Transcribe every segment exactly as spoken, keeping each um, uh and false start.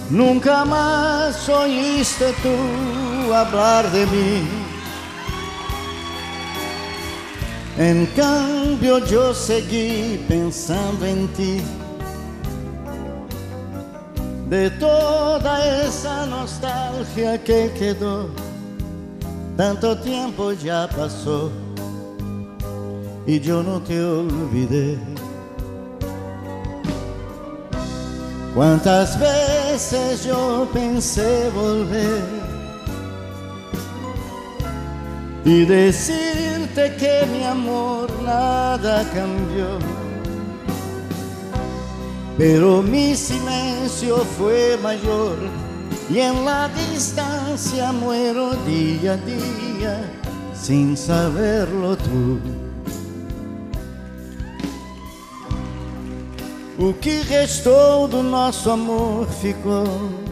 Nunca más oíste tú hablar de mí. En cambio yo seguí pensando en ti. De toda esa nostalgia que quedó, tanto tiempo ya pasó y yo no te olvidé. Cuántas veces yo pensé volver y decirte que mi amor nada cambió, pero mi silencio fue mayor y en la distancia muero día a día sin saberlo tú. O que restou do nosso amor ficou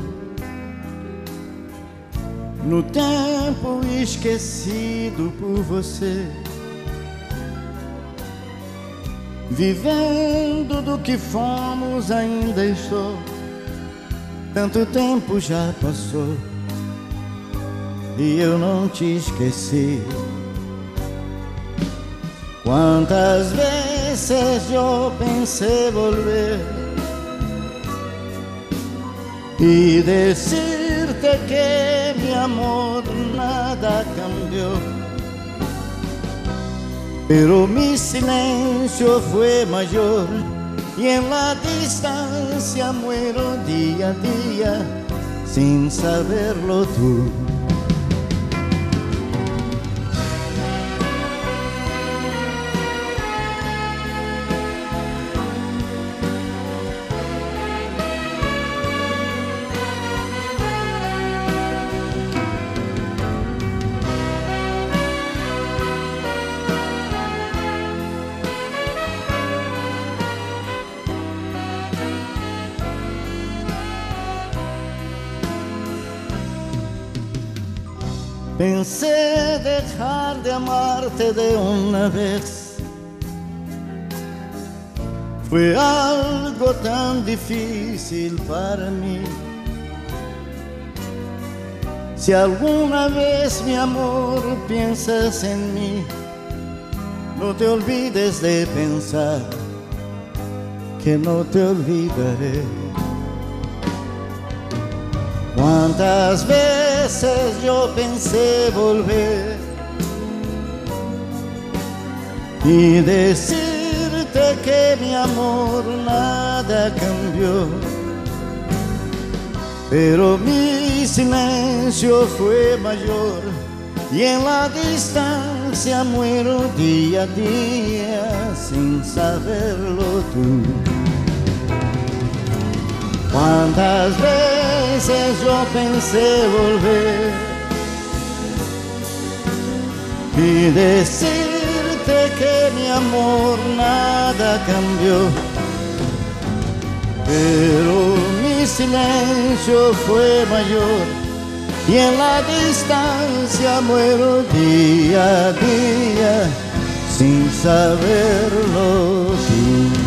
no tempo esquecido por você, vivendo do que fomos ainda estou. Tanto tempo já passou e eu não te esqueci. Quantas vezes eu pensei volver e decirte que mi amor nada cambió, pero mi silencio fue mayor y en la distancia muero día a día sin saberlo tú. Pensé dejar de amarte de una vez. Fue algo tan difícil para mí. Si alguna vez, mi amor, piensas en mí, no te olvides de pensar que no te olvidaré. Cuántas veces yo pensé volver y decirte que mi amor nada cambió, pero mi silencio fue mayor y en la distancia muero día a día sin saberlo tú. Cuántas veces yo pensé volver y decirte que mi amor nada cambió, pero mi silencio fue mayor y en la distancia muero día a día sin saberlo tú.